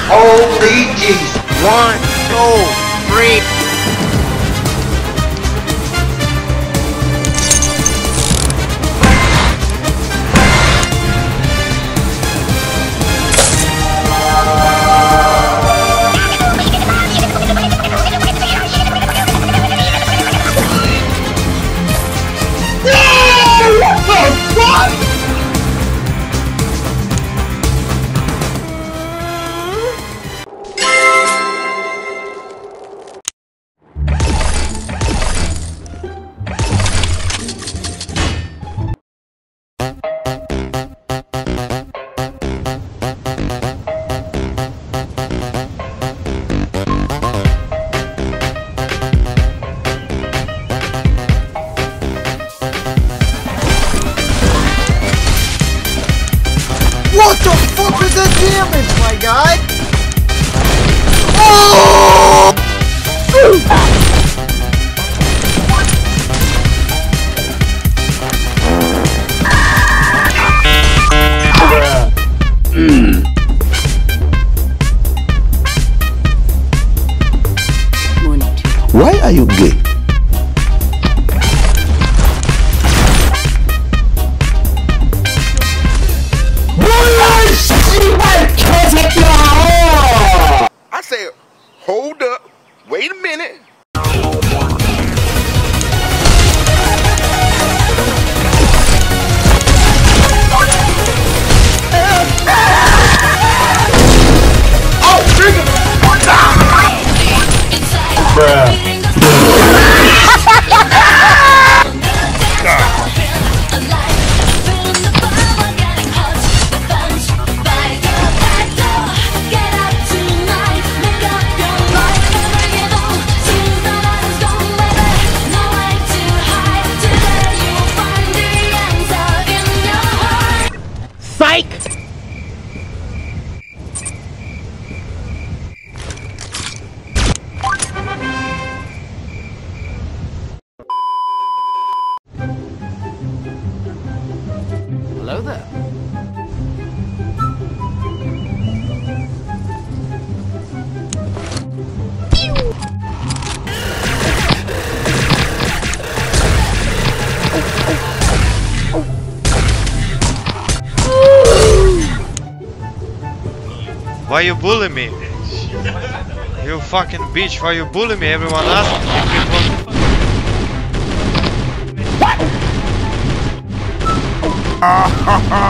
Holy Jesus. 1, 2, 3. What the fuck is that damage, my guy? Oh! Why are you gay? I said, hold up, wait a minute. Psych! Hello there. Why you bully me? You fucking bitch, why you bully me? Everyone asking if it was...